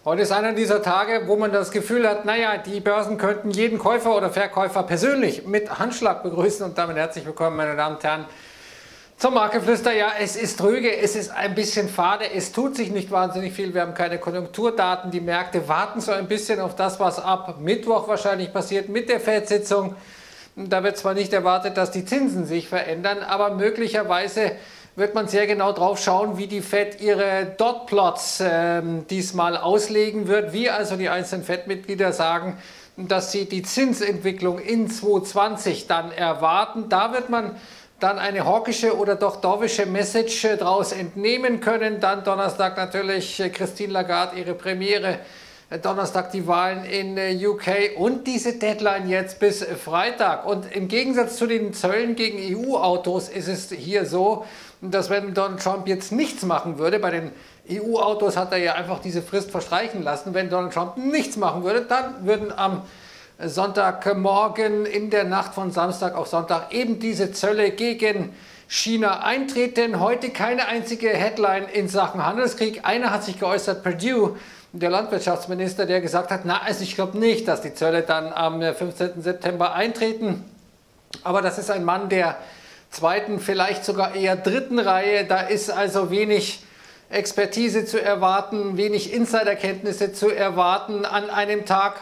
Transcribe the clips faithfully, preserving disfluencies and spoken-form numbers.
Heute ist einer dieser Tage, wo man das Gefühl hat, naja, die Börsen könnten jeden Käufer oder Verkäufer persönlich mit Handschlag begrüßen. Und damit herzlich willkommen, meine Damen und Herren, zum Marktgeflüster. Ja, es ist trüge, es ist ein bisschen fade, es tut sich nicht wahnsinnig viel. Wir haben keine Konjunkturdaten. Die Märkte warten so ein bisschen auf das, was ab Mittwoch wahrscheinlich passiert mit der Fed-Sitzung. Da wird zwar nicht erwartet, dass die Zinsen sich verändern, aber möglicherweise wird man sehr genau drauf schauen, wie die Fed ihre Dot-Plots äh, diesmal auslegen wird, wie also die einzelnen Fed-Mitglieder sagen, dass sie die Zinsentwicklung in zwanzig zwanzig dann erwarten. Da wird man dann eine hawkische oder doch dovische Message äh, daraus entnehmen können. Dann Donnerstag natürlich äh, Christine Lagarde, ihre Premiere. Donnerstag die Wahlen in U K und diese Deadline jetzt bis Freitag. Und im Gegensatz zu den Zöllen gegen E U-Autos ist es hier so, dass wenn Donald Trump jetzt nichts machen würde, bei den E U-Autos hat er ja einfach diese Frist verstreichen lassen, wenn Donald Trump nichts machen würde, dann würden am Sonntagmorgen in der Nacht von Samstag auf Sonntag eben diese Zölle gegen China eintreten. Heute keine einzige Headline in Sachen Handelskrieg. Einer hat sich geäußert, Perdue, der Landwirtschaftsminister, der gesagt hat, na, also ich glaube nicht, dass die Zölle dann am fünfzehnten September eintreten. Aber das ist ein Mann der zweiten, vielleicht sogar eher dritten Reihe. Da ist also wenig Expertise zu erwarten, wenig Insiderkenntnisse zu erwarten. An einem Tag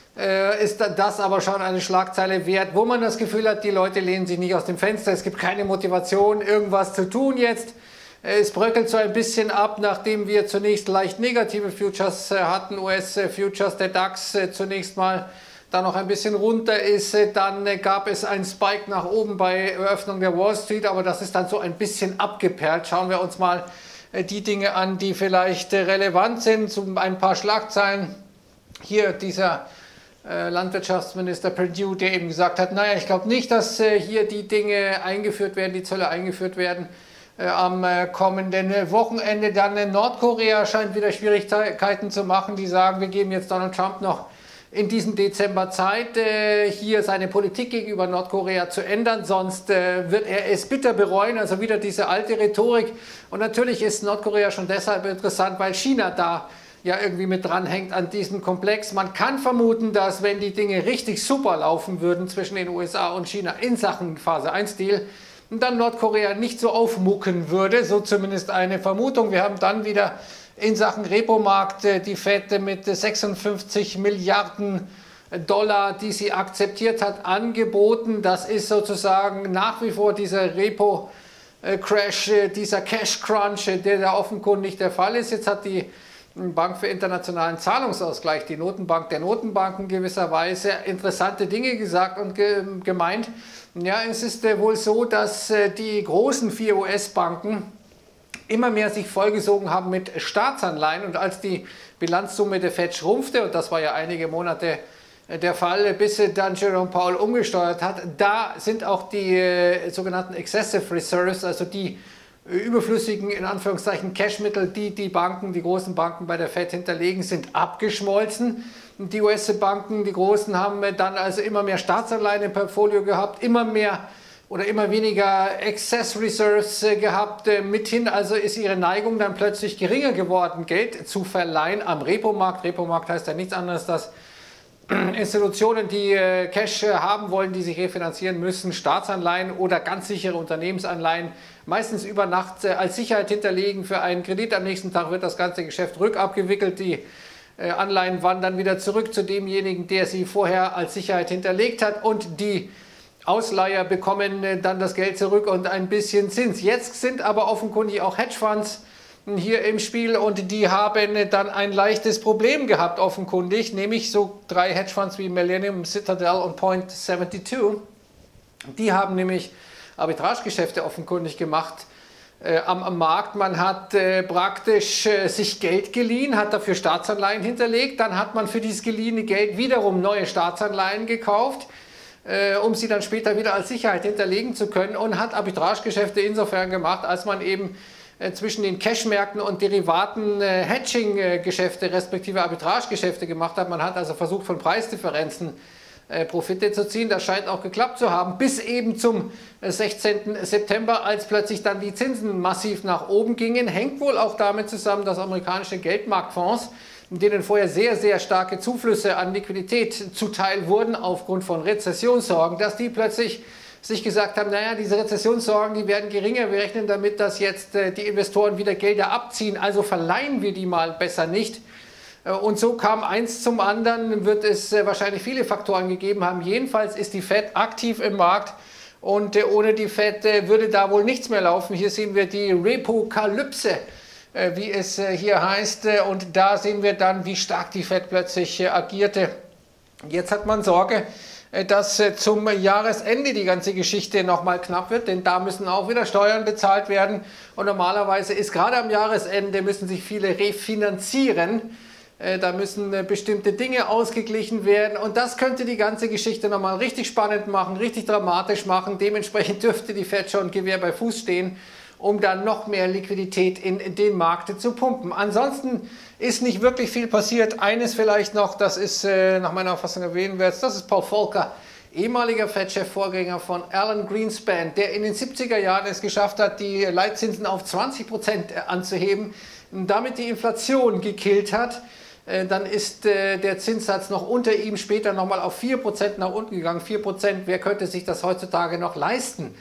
äh, ist das aber schon eine Schlagzeile wert, wo man das Gefühl hat, die Leute lehnen sich nicht aus dem Fenster. Es gibt keine Motivation, irgendwas zu tun jetzt. Es bröckelt so ein bisschen ab, nachdem wir zunächst leicht negative Futures hatten, U S-Futures, der DAX zunächst mal da noch ein bisschen runter ist, dann gab es einen Spike nach oben bei Eröffnung der Wall Street, aber das ist dann so ein bisschen abgeperlt. Schauen wir uns mal die Dinge an, die vielleicht relevant sind, zu ein paar Schlagzeilen. Hier dieser Landwirtschaftsminister Perdue, der eben gesagt hat, naja, ich glaube nicht, dass hier die Dinge eingeführt werden, die Zölle eingeführt werden am kommenden Wochenende. Dann Nordkorea scheint wieder Schwierigkeiten zu machen. Die sagen, wir geben jetzt Donald Trump noch in diesem Dezember Zeit, hier seine Politik gegenüber Nordkorea zu ändern, sonst wird er es bitter bereuen. Also wieder diese alte Rhetorik. Und natürlich ist Nordkorea schon deshalb interessant, weil China da ja irgendwie mit dranhängt an diesem Komplex. Man kann vermuten, dass wenn die Dinge richtig super laufen würden zwischen den U S A und China in Sachen Phase eins Deal, dann Nordkorea nicht so aufmucken würde, so zumindest eine Vermutung. Wir haben dann wieder in Sachen Repo-Markt die Fed mit sechsundfünfzig Milliarden Dollar, die sie akzeptiert hat, angeboten. Das ist sozusagen nach wie vor dieser Repo-Crash, dieser Cash-Crunch, der da offenkundig der Fall ist. Jetzt hat die Bank für internationalen Zahlungsausgleich, die Notenbank der Notenbanken, gewisserweise interessante Dinge gesagt und ge gemeint. Ja, es ist äh, wohl so, dass äh, die großen vier U S-Banken immer mehr sich vollgesogen haben mit Staatsanleihen, und als die Bilanzsumme der Fed schrumpfte, und das war ja einige Monate äh, der Fall, bis dann Jerome Powell umgesteuert hat, da sind auch die äh, sogenannten Excessive Reserves, also die äh, überflüssigen, in Anführungszeichen, Cashmittel, die die Banken, die großen Banken bei der Fed hinterlegen, sind abgeschmolzen. Die U S-Banken, die großen, haben dann also immer mehr Staatsanleihen im Portfolio gehabt, immer mehr oder immer weniger Excess Reserves gehabt. Mithin also ist ihre Neigung dann plötzlich geringer geworden, Geld zu verleihen am Repo-Markt. Repo-Markt heißt ja nichts anderes, dass Institutionen, die Cash haben wollen, die sich refinanzieren müssen, Staatsanleihen oder ganz sichere Unternehmensanleihen meistens über Nacht als Sicherheit hinterlegen für einen Kredit. Am nächsten Tag wird das ganze Geschäft rückabgewickelt. Die Anleihen wandern wieder zurück zu demjenigen, der sie vorher als Sicherheit hinterlegt hat, und die Ausleiher bekommen dann das Geld zurück und ein bisschen Zins. Jetzt sind aber offenkundig auch Hedgefonds hier im Spiel, und die haben dann ein leichtes Problem gehabt offenkundig, nämlich so drei Hedgefonds wie Millennium, Citadel und Point zweiundsiebzig. Die haben nämlich Arbitragegeschäfte offenkundig gemacht Äh, am, am Markt. Man hat äh, praktisch äh, sich Geld geliehen, hat dafür Staatsanleihen hinterlegt, dann hat man für dieses geliehene Geld wiederum neue Staatsanleihen gekauft, äh, um sie dann später wieder als Sicherheit hinterlegen zu können, und hat Arbitragegeschäfte insofern gemacht, als man eben äh, zwischen den Cashmärkten und Derivaten äh, Hedging-Geschäfte respektive Arbitragegeschäfte gemacht hat. Man hat also versucht, von Preisdifferenzen Profite zu ziehen. Das scheint auch geklappt zu haben, bis eben zum sechzehnten September, als plötzlich dann die Zinsen massiv nach oben gingen. Hängt wohl auch damit zusammen, dass amerikanische Geldmarktfonds denen vorher sehr, sehr starke Zuflüsse an Liquidität zuteil wurden aufgrund von Rezessionssorgen, dass die plötzlich sich gesagt haben, naja, diese Rezessionssorgen, die werden geringer, wir rechnen damit, dass jetzt äh, die Investoren wieder Gelder abziehen, also verleihen wir die mal besser nicht. Äh, und so kam eins zum anderen, wird es äh, wahrscheinlich viele Faktoren gegeben haben. Jedenfalls ist die Fed aktiv im Markt und äh, ohne die Fed äh, würde da wohl nichts mehr laufen. Hier sehen wir die Repokalypse, äh, wie es äh, hier heißt, äh, und da sehen wir dann, wie stark die Fed plötzlich äh, agierte. Jetzt hat man Sorge, dass zum Jahresende die ganze Geschichte nochmal knapp wird, denn da müssen auch wieder Steuern bezahlt werden und normalerweise ist gerade am Jahresende müssen sich viele refinanzieren, da müssen bestimmte Dinge ausgeglichen werden und das könnte die ganze Geschichte nochmal richtig spannend machen, richtig dramatisch machen, dementsprechend dürfte die Fed schon Gewehr bei Fuß stehen, um dann noch mehr Liquidität in den Markt zu pumpen. Ansonsten ist nicht wirklich viel passiert. Eines vielleicht noch, das ist äh, nach meiner Auffassung erwähnenswert, das ist Paul Volcker, ehemaliger Fed-Chef, Vorgänger von Alan Greenspan, der in den siebziger Jahren es geschafft hat, die Leitzinsen auf zwanzig Prozent anzuheben, damit die Inflation gekillt hat. Äh, dann ist äh, der Zinssatz noch unter ihm später nochmal auf vier Prozent nach unten gegangen. vier Prozent, wer könnte sich das heutzutage noch leisten?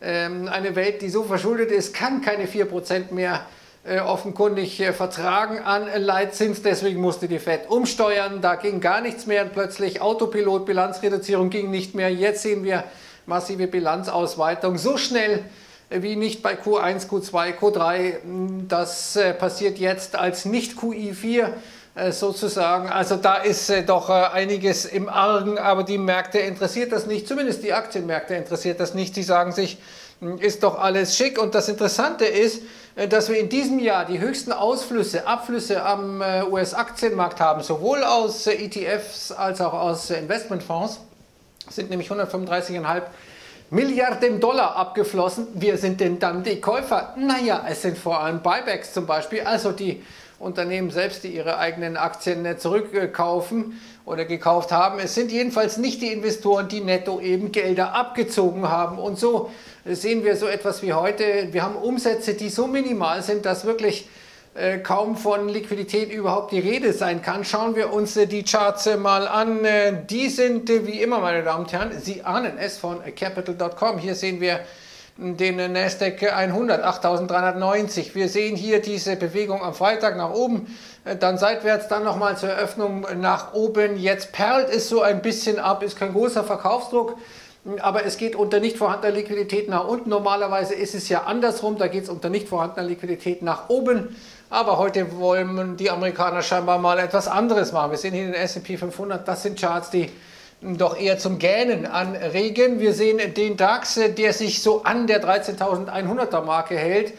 Eine Welt, die so verschuldet ist, kann keine vier Prozent mehr äh, offenkundig äh, vertragen an Leitzins. Deswegen musste die Fed umsteuern. Da ging gar nichts mehr. Plötzlich Autopilot, Bilanzreduzierung ging nicht mehr. Jetzt sehen wir massive Bilanzausweitung. So schnell äh, wie nicht bei Q eins, Q zwei, Q drei. Das äh, passiert jetzt als nicht Q I vier. Sozusagen. Also da ist äh, doch äh, einiges im Argen, aber die Märkte interessiert das nicht, zumindest die Aktienmärkte interessiert das nicht. Die sagen sich, ist doch alles schick. Und das Interessante ist, äh, dass wir in diesem Jahr die höchsten Ausflüsse, Abflüsse am äh, U S-Aktienmarkt haben, sowohl aus äh, E T Fs als auch aus äh, Investmentfonds. Es sind nämlich hundertfünfunddreißig Komma fünf Milliarden Dollar abgeflossen. Wer sind denn dann die Käufer? Naja, es sind vor allem Buybacks zum Beispiel, also die Unternehmen selbst, die ihre eigenen Aktien zurückkaufen oder gekauft haben. Es sind jedenfalls nicht die Investoren, die netto eben Gelder abgezogen haben. Und so sehen wir so etwas wie heute. Wir haben Umsätze, die so minimal sind, dass wirklich äh, kaum von Liquidität überhaupt die Rede sein kann. Schauen wir uns äh, die Charts äh, mal an. Äh, die sind äh, wie immer, meine Damen und Herren, Sie ahnen es, von Capital Punkt com. Hier sehen wir den Nasdaq hundert, achttausenddreihundertneunzig. Wir sehen hier diese Bewegung am Freitag nach oben, dann seitwärts, dann nochmal zur Eröffnung nach oben. Jetzt perlt es so ein bisschen ab, ist kein großer Verkaufsdruck, aber es geht unter nicht vorhandener Liquidität nach unten. Normalerweise ist es ja andersrum, da geht es unter nicht vorhandener Liquidität nach oben. Aber heute wollen die Amerikaner scheinbar mal etwas anderes machen. Wir sehen hier den S und P fünfhundert, das sind Charts, die doch eher zum Gähnen anregen. Wir sehen den DAX, der sich so an der dreizehntausendeinhunderter Marke hält.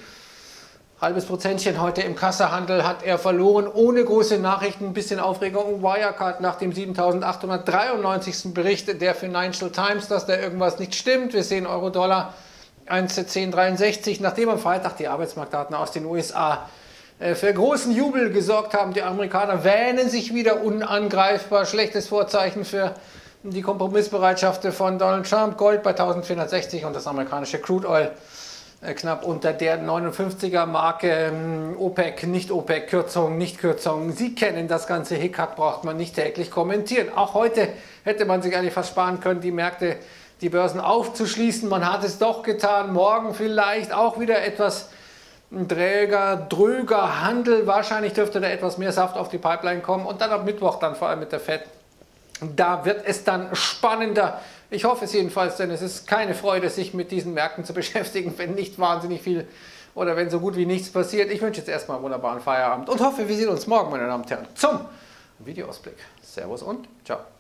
Halbes Prozentchen heute im Kassahandel hat er verloren, ohne große Nachrichten. Ein bisschen Aufregung um Wirecard nach dem siebentausendachthundertdreiundneunzigsten Bericht der Financial Times, dass da irgendwas nicht stimmt. Wir sehen Euro-Dollar eins Komma zehn dreiundsechzig, nachdem am Freitag die Arbeitsmarktdaten aus den U S A für großen Jubel gesorgt haben. Die Amerikaner wähnen sich wieder unangreifbar. Schlechtes Vorzeichen für die Kompromissbereitschaft von Donald Trump. Gold bei eintausendvierhundertsechzig und das amerikanische Crude Oil knapp unter der neunundfünfziger Marke. OPEC, nicht OPEC, Kürzung, nicht Kürzung. Sie kennen das ganze Hickhack, braucht man nicht täglich kommentieren. Auch heute hätte man sich eigentlich fast sparen können, die Märkte, die Börsen aufzuschließen. Man hat es doch getan. Morgen vielleicht auch wieder etwas träger, dröger Handel. Wahrscheinlich dürfte da etwas mehr Saft auf die Pipeline kommen. Und dann ab Mittwoch dann vor allem mit der Fed. Da wird es dann spannender. Ich hoffe es jedenfalls, denn es ist keine Freude, sich mit diesen Märkten zu beschäftigen, wenn nicht wahnsinnig viel oder wenn so gut wie nichts passiert. Ich wünsche jetzt erstmal einen wunderbaren Feierabend und hoffe, wir sehen uns morgen, meine Damen und Herren, zum Videoausblick. Servus und ciao.